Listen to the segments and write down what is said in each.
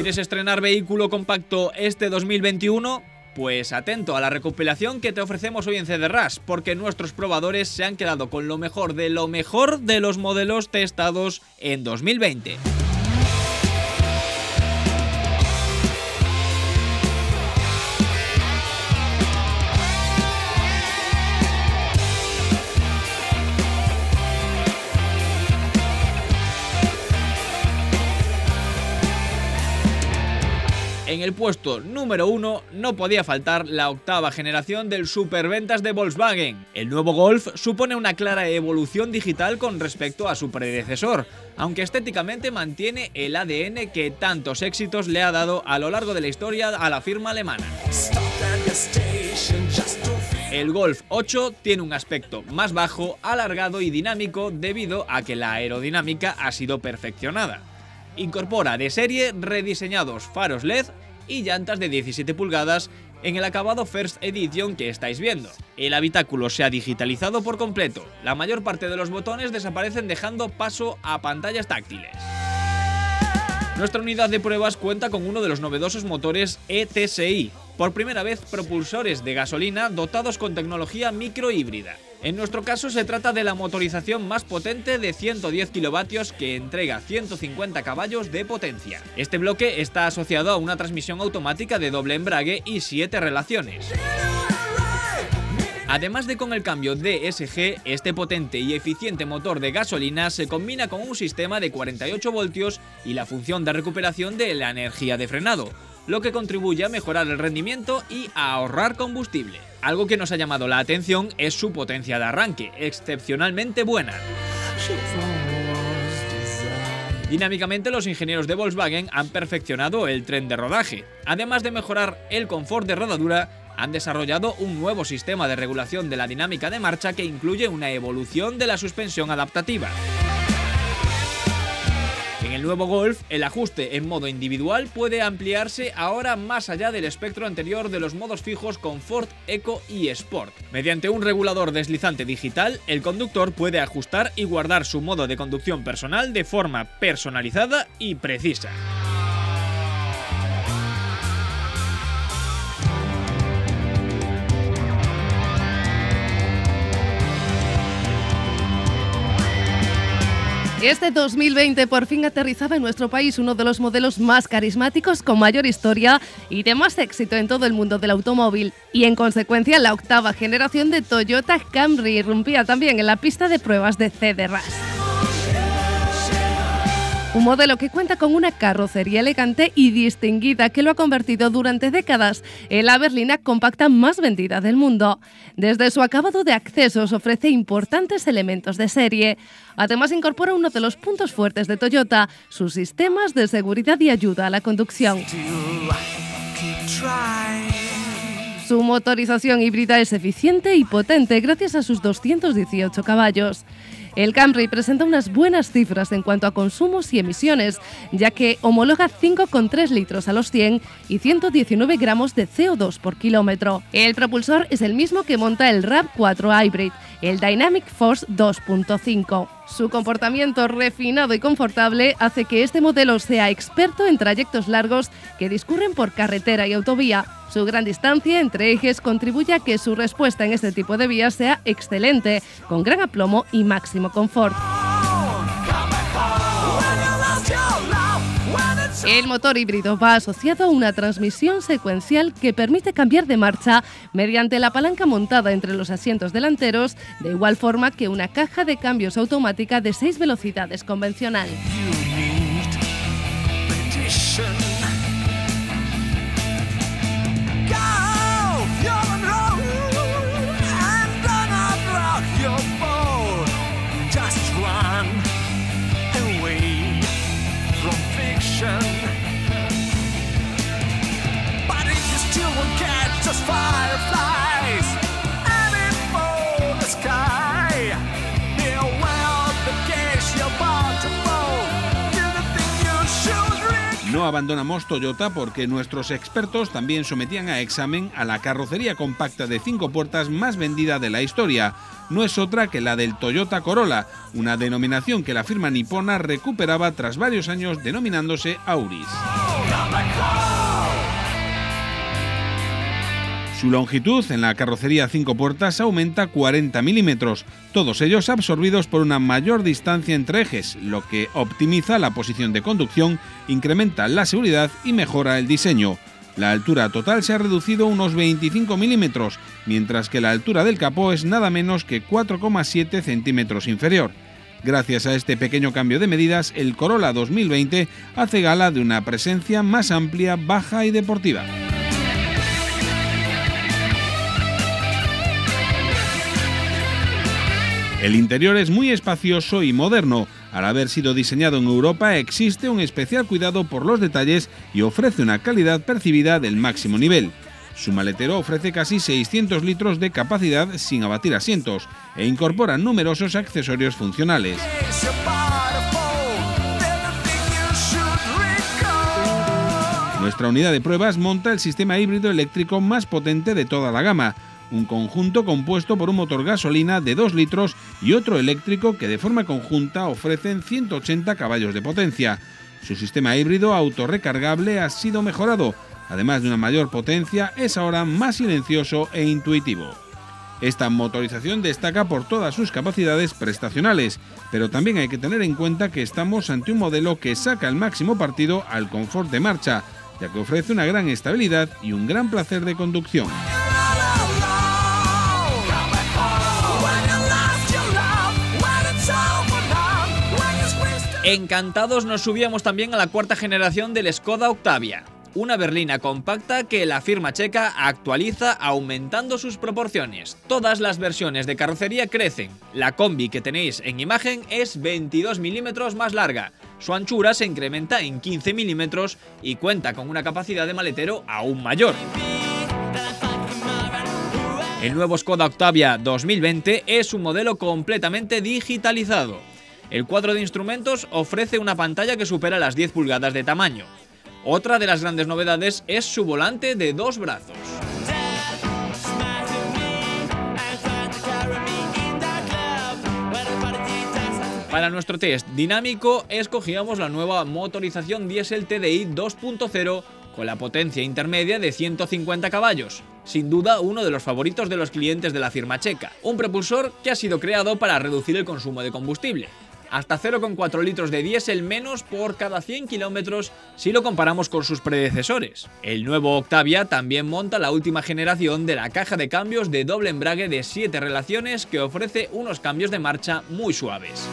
¿Quieres estrenar vehículo compacto este 2021? Pues atento a la recopilación que te ofrecemos hoy en CDRAS, porque nuestros probadores se han quedado con lo mejor de los modelos testados en 2020. En el puesto número 1 no podía faltar la octava generación del superventas de Volkswagen. El nuevo Golf supone una clara evolución digital con respecto a su predecesor, aunque estéticamente mantiene el ADN que tantos éxitos le ha dado a lo largo de la historia a la firma alemana. El Golf 8 tiene un aspecto más bajo, alargado y dinámico debido a que la aerodinámica ha sido perfeccionada. Incorpora de serie rediseñados faros LED y llantas de 17 pulgadas en el acabado First Edition que estáis viendo. El habitáculo se ha digitalizado por completo. La mayor parte de los botones desaparecen dejando paso a pantallas táctiles. Nuestra unidad de pruebas cuenta con uno de los novedosos motores ETSI. Por primera vez, propulsores de gasolina dotados con tecnología microhíbrida. En nuestro caso se trata de la motorización más potente de 110 kilovatios que entrega 150 caballos de potencia. Este bloque está asociado a una transmisión automática de doble embrague y 7 relaciones. Además de con el cambio DSG, este potente y eficiente motor de gasolina se combina con un sistema de 48 voltios y la función de recuperación de la energía de frenado, lo que contribuye a mejorar el rendimiento y a ahorrar combustible. Algo que nos ha llamado la atención es su potencia de arranque, excepcionalmente buena. Dinámicamente, los ingenieros de Volkswagen han perfeccionado el tren de rodaje. Además de mejorar el confort de rodadura, han desarrollado un nuevo sistema de regulación de la dinámica de marcha que incluye una evolución de la suspensión adaptativa. En el nuevo Golf, el ajuste en modo individual puede ampliarse ahora más allá del espectro anterior de los modos fijos Comfort, Eco y Sport. Mediante un regulador deslizante digital, el conductor puede ajustar y guardar su modo de conducción personal de forma personalizada y precisa. Este 2020 por fin aterrizaba en nuestro país uno de los modelos más carismáticos, con mayor historia y de más éxito en todo el mundo del automóvil. Y en consecuencia, la octava generación de Toyota Camry irrumpía también en la pista de pruebas de CDRAS. Un modelo que cuenta con una carrocería elegante y distinguida que lo ha convertido durante décadas en la berlina compacta más vendida del mundo. Desde su acabado de accesos ofrece importantes elementos de serie. Además incorpora uno de los puntos fuertes de Toyota, sus sistemas de seguridad y ayuda a la conducción. Su motorización híbrida es eficiente y potente gracias a sus 218 caballos. El Camry presenta unas buenas cifras en cuanto a consumos y emisiones, ya que homologa 5,3 litros a los 100 y 119 gramos de CO2 por kilómetro. El propulsor es el mismo que monta el RAV4 Hybrid, el Dynamic Force 2.5. Su comportamiento refinado y confortable hace que este modelo sea experto en trayectos largos que discurren por carretera y autovía. Su gran distancia entre ejes contribuye a que su respuesta en este tipo de vías sea excelente, con gran aplomo y máximo confort. El motor híbrido va asociado a una transmisión secuencial que permite cambiar de marcha mediante la palanca montada entre los asientos delanteros, de igual forma que una caja de cambios automática de 6 velocidades convencional. No abandonamos Toyota porque nuestros expertos también sometían a examen a la carrocería compacta de 5 puertas más vendida de la historia. No es otra que la del Toyota Corolla, una denominación que la firma nipona recuperaba tras varios años denominándose Auris. Su longitud en la carrocería 5 puertas aumenta 40 milímetros, todos ellos absorbidos por una mayor distancia entre ejes, lo que optimiza la posición de conducción, incrementa la seguridad y mejora el diseño. La altura total se ha reducido unos 25 milímetros, mientras que la altura del capó es nada menos que 4,7 centímetros inferior. Gracias a este pequeño cambio de medidas, el Corolla 2020 hace gala de una presencia más amplia, baja y deportiva. El interior es muy espacioso y moderno. Al haber sido diseñado en Europa, existe un especial cuidado por los detalles y ofrece una calidad percibida del máximo nivel. Su maletero ofrece casi 600 litros de capacidad sin abatir asientos e incorpora numerosos accesorios funcionales. Nuestra unidad de pruebas monta el sistema híbrido eléctrico más potente de toda la gama, un conjunto compuesto por un motor gasolina de 2 litros y otro eléctrico que de forma conjunta ofrecen 180 caballos de potencia. Su sistema híbrido autorrecargable ha sido mejorado. Además de una mayor potencia, es ahora más silencioso e intuitivo. Esta motorización destaca por todas sus capacidades prestacionales, pero también hay que tener en cuenta que estamos ante un modelo que saca el máximo partido al confort de marcha, ya que ofrece una gran estabilidad y un gran placer de conducción. Encantados nos subíamos también a la cuarta generación del Skoda Octavia, una berlina compacta que la firma checa actualiza aumentando sus proporciones. Todas las versiones de carrocería crecen. La combi que tenéis en imagen es 22 milímetros más larga. Su anchura se incrementa en 15 milímetros y cuenta con una capacidad de maletero aún mayor. El nuevo Skoda Octavia 2020 es un modelo completamente digitalizado. El cuadro de instrumentos ofrece una pantalla que supera las 10 pulgadas de tamaño. Otra de las grandes novedades es su volante de 2 brazos. Para nuestro test dinámico escogíamos la nueva motorización diésel TDI 2.0 con la potencia intermedia de 150 caballos. Sin duda uno de los favoritos de los clientes de la firma checa. Un propulsor que ha sido creado para reducir el consumo de combustible. Hasta 0,4 litros de diésel menos por cada 100 kilómetros si lo comparamos con sus predecesores. El nuevo Octavia también monta la última generación de la caja de cambios de doble embrague de 7 relaciones que ofrece unos cambios de marcha muy suaves.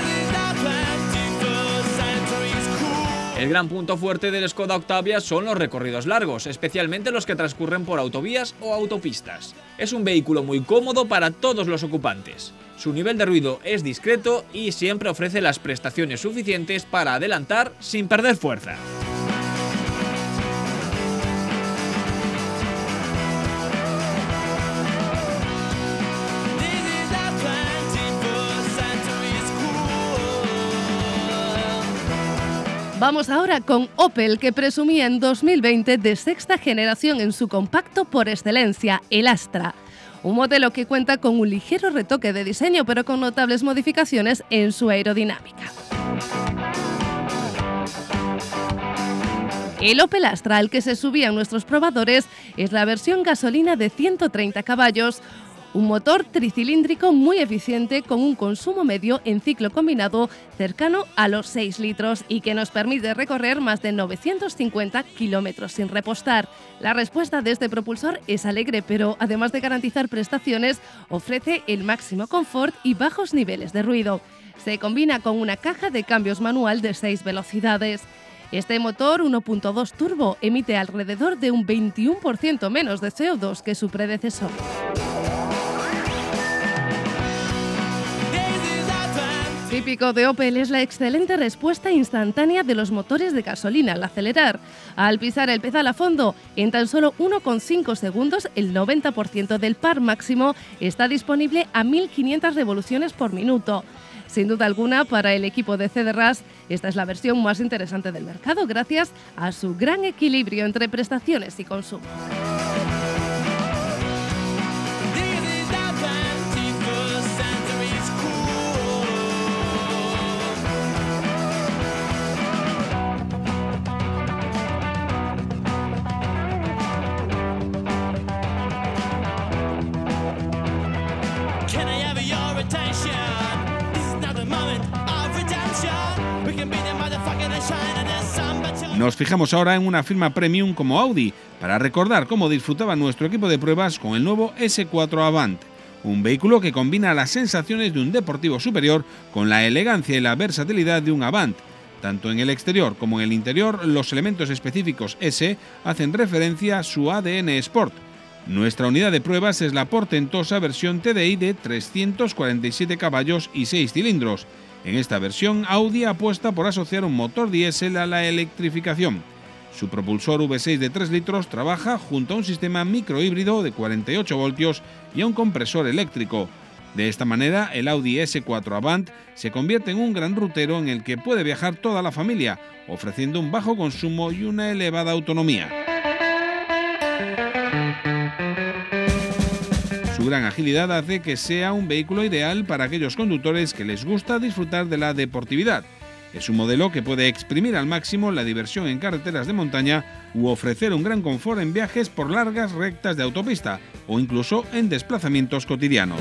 El gran punto fuerte del Skoda Octavia son los recorridos largos, especialmente los que transcurren por autovías o autopistas. Es un vehículo muy cómodo para todos los ocupantes. Su nivel de ruido es discreto y siempre ofrece las prestaciones suficientes para adelantar sin perder fuerza. Vamos ahora con Opel, que presumía en 2020 de sexta generación en su compacto por excelencia, el Astra. Un modelo que cuenta con un ligero retoque de diseño, pero con notables modificaciones en su aerodinámica. El Opel Astra al que se subían nuestros probadores es la versión gasolina de 130 caballos, un motor tricilíndrico muy eficiente con un consumo medio en ciclo combinado cercano a los 6 litros y que nos permite recorrer más de 950 kilómetros sin repostar. La respuesta de este propulsor es alegre, pero además de garantizar prestaciones, ofrece el máximo confort y bajos niveles de ruido. Se combina con una caja de cambios manual de 6 velocidades. Este motor 1.2 turbo emite alrededor de un 21% menos de CO2 que su predecesor. Típico de Opel es la excelente respuesta instantánea de los motores de gasolina al acelerar. Al pisar el pedal a fondo, en tan solo 1,5 segundos, el 90% del par máximo está disponible a 1500 revoluciones por minuto. Sin duda alguna, para el equipo de CDRAS, esta es la versión más interesante del mercado gracias a su gran equilibrio entre prestaciones y consumo. Nos fijamos ahora en una firma premium como Audi para recordar cómo disfrutaba nuestro equipo de pruebas con el nuevo S4 Avant. Un vehículo que combina las sensaciones de un deportivo superior con la elegancia y la versatilidad de un Avant. Tanto en el exterior como en el interior, los elementos específicos S hacen referencia a su ADN Sport. Nuestra unidad de pruebas es la portentosa versión TDI de 347 caballos y 6 cilindros. En esta versión, Audi apuesta por asociar un motor diésel a la electrificación. Su propulsor V6 de 3 litros trabaja junto a un sistema microhíbrido de 48 voltios y a un compresor eléctrico. De esta manera, el Audi S4 Avant se convierte en un gran rutero en el que puede viajar toda la familia, ofreciendo un bajo consumo y una elevada autonomía. Su gran agilidad hace que sea un vehículo ideal para aquellos conductores que les gusta disfrutar de la deportividad. Es un modelo que puede exprimir al máximo la diversión en carreteras de montaña u ofrecer un gran confort en viajes por largas rectas de autopista o incluso en desplazamientos cotidianos.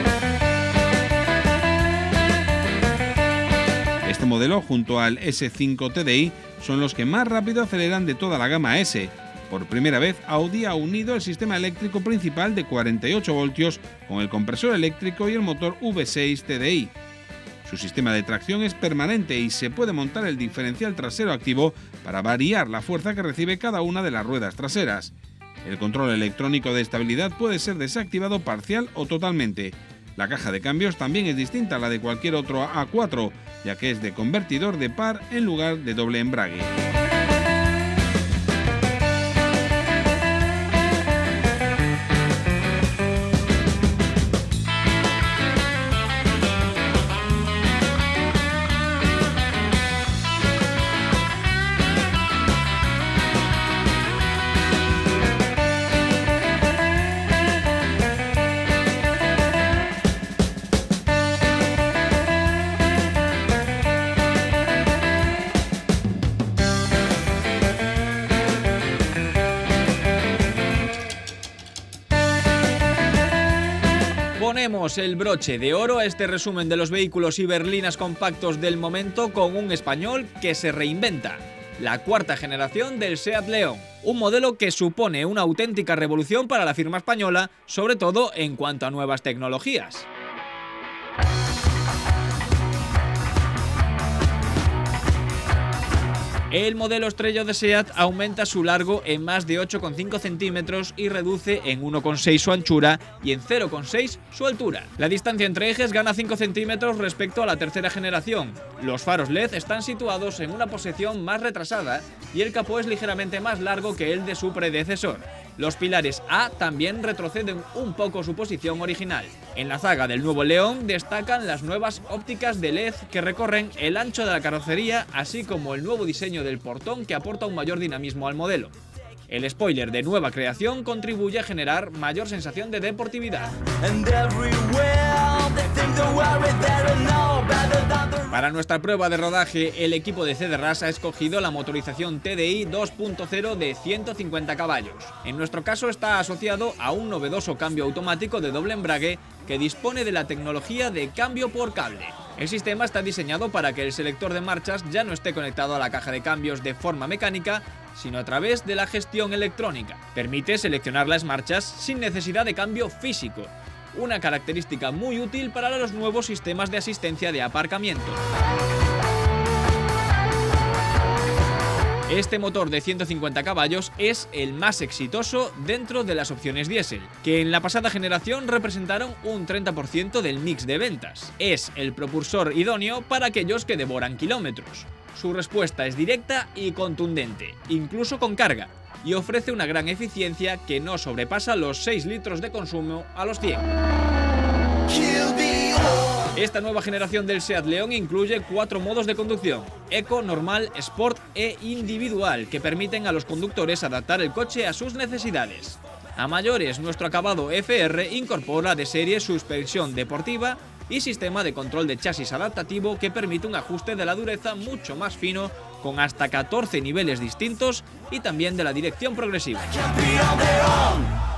Este modelo, junto al S5 TDI, son los que más rápido aceleran de toda la gama S. Por primera vez, Audi ha unido el sistema eléctrico principal de 48 voltios con el compresor eléctrico y el motor V6 TDI. Su sistema de tracción es permanente y se puede montar el diferencial trasero activo para variar la fuerza que recibe cada una de las ruedas traseras. El control electrónico de estabilidad puede ser desactivado parcial o totalmente. La caja de cambios también es distinta a la de cualquier otro A4, ya que es de convertidor de par en lugar de doble embrague. Ponemos el broche de oro a este resumen de los vehículos y berlinas compactos del momento con un español que se reinventa. La cuarta generación del SEAT León, un modelo que supone una auténtica revolución para la firma española, sobre todo en cuanto a nuevas tecnologías. El modelo estrella de SEAT aumenta su largo en más de 8,5 centímetros y reduce en 1,6 su anchura y en 0,6 su altura. La distancia entre ejes gana 5 centímetros respecto a la tercera generación. Los faros LED están situados en una posición más retrasada y el capó es ligeramente más largo que el de su predecesor. Los pilares A también retroceden un poco su posición original. En la zaga del nuevo León destacan las nuevas ópticas de LED que recorren el ancho de la carrocería, así como el nuevo diseño del portón que aporta un mayor dinamismo al modelo. El spoiler de nueva creación contribuye a generar mayor sensación de deportividad. Para nuestra prueba de rodaje, el equipo de CDRAS ha escogido la motorización TDI 2.0 de 150 caballos. En nuestro caso está asociado a un novedoso cambio automático de doble embrague que dispone de la tecnología de cambio por cable. El sistema está diseñado para que el selector de marchas ya no esté conectado a la caja de cambios de forma mecánica, sino a través de la gestión electrónica. Permite seleccionar las marchas sin necesidad de cambio físico, una característica muy útil para los nuevos sistemas de asistencia de aparcamiento. Este motor de 150 caballos es el más exitoso dentro de las opciones diésel, que en la pasada generación representaron un 30% del mix de ventas. Es el propulsor idóneo para aquellos que devoran kilómetros. Su respuesta es directa y contundente, incluso con carga, y ofrece una gran eficiencia que no sobrepasa los 6 litros de consumo a los 100. Esta nueva generación del SEAT León incluye 4 modos de conducción: Eco, Normal, Sport e Individual, que permiten a los conductores adaptar el coche a sus necesidades. A mayores, nuestro acabado FR incorpora de serie suspensión deportiva y sistema de control de chasis adaptativo que permite un ajuste de la dureza mucho más fino, con hasta 14 niveles distintos y también de la dirección progresiva.